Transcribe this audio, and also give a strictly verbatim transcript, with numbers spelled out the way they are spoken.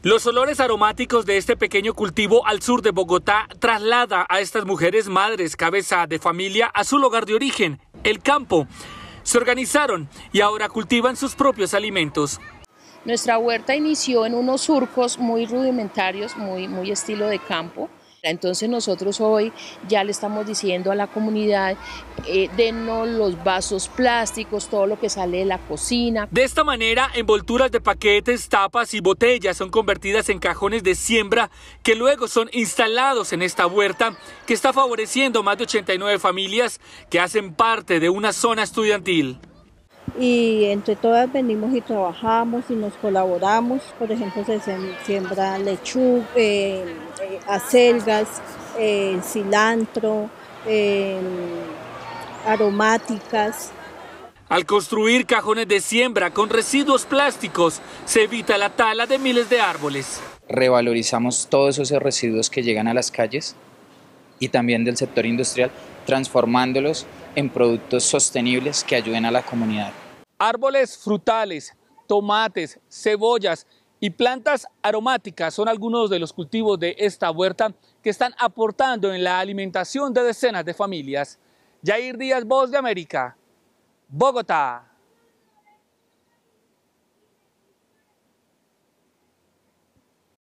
Los olores aromáticos de este pequeño cultivo al sur de Bogotá traslada a estas mujeres madres, cabeza de familia, a su lugar de origen, el campo. Se organizaron y ahora cultivan sus propios alimentos. Nuestra huerta inició en unos surcos muy rudimentarios, muy, muy estilo de campo. Entonces nosotros hoy ya le estamos diciendo a la comunidad, eh, denos los vasos plásticos, todo lo que sale de la cocina. De esta manera, envolturas de paquetes, tapas y botellas son convertidas en cajones de siembra que luego son instalados en esta huerta que está favoreciendo más de ochenta y nueve familias que hacen parte de una zona estudiantil. Y entre todas venimos y trabajamos y nos colaboramos. Por ejemplo, se siembra lechuga, eh, eh, acelgas, eh, cilantro, eh, aromáticas. Al construir cajones de siembra con residuos plásticos, se evita la tala de miles de árboles. Revalorizamos todos esos residuos que llegan a las calles y también del sector industrial, transformándolos en productos sostenibles que ayuden a la comunidad. Árboles frutales, tomates, cebollas y plantas aromáticas son algunos de los cultivos de esta huerta que están aportando en la alimentación de decenas de familias. Yair Díaz, Voz de América, Bogotá.